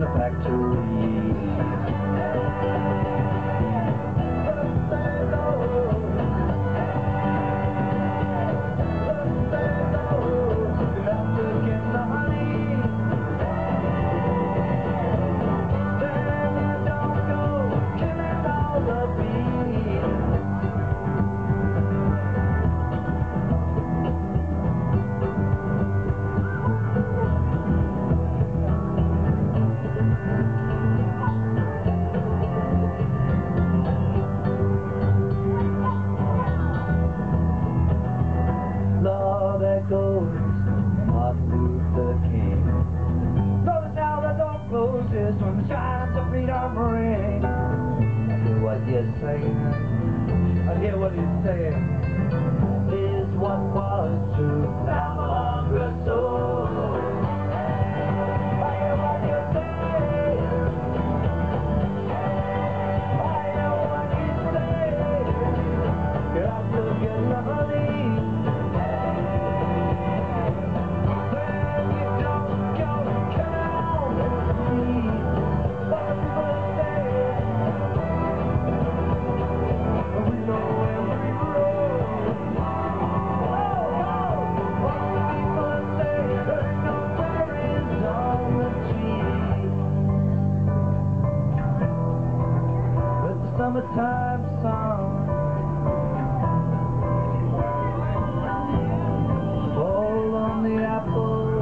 a factory. When the chimes of freedom ring, I hear what you're saying, I hear what you're saying, is what was true, now no longer so. I hear what you're saying, I know what you're saying, you're out looking honey. Summertime song, fall on the apple,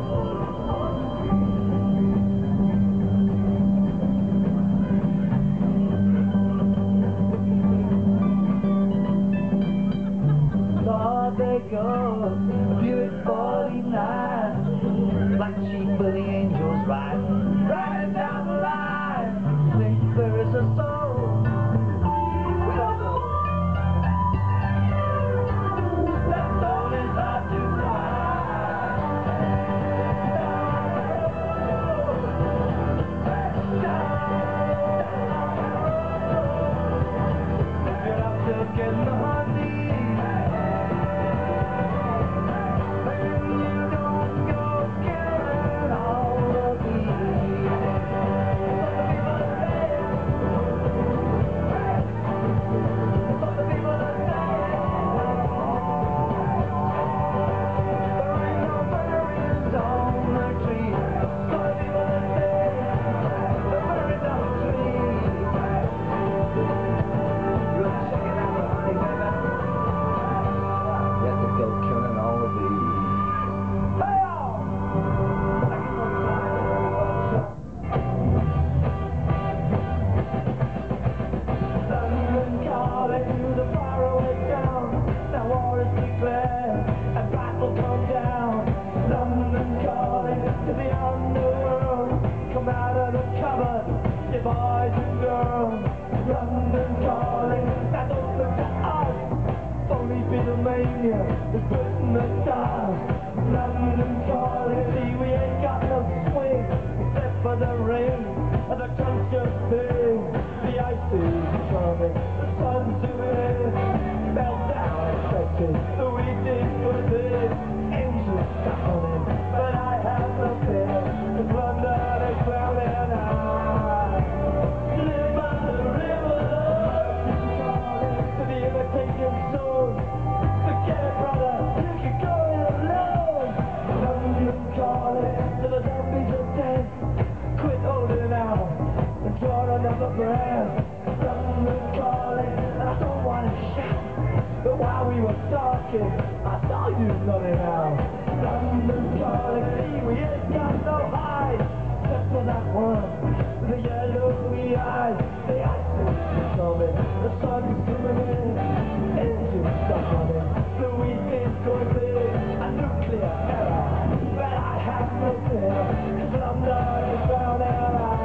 Lord, they go, Buick 49, like sheep for the angels riding down the line, think there is a soul. Boys and girls, London calling, now don't look at us, phony Beatlemania is putting the stars. London calling, see we ain't got no swing, except for the rain, and the crunch of thing, the ice is coming, the sun's zooming in, melt down expected, the wheat is good in, engines stuck on it, but I have no fear, 'cause London is drowning out. Another breath, London calling, and I don't want to shout, but while we were talking, I saw you nodding out. London calling, see we ain't got no hide, except for that one with the yellowy eyes. The ice is coming, the sun's coming in, engines stuck on it, the wheat is going big, a nuclear error, but I have no fear, 'cause London is drowning out.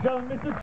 and gentlemen, Mr.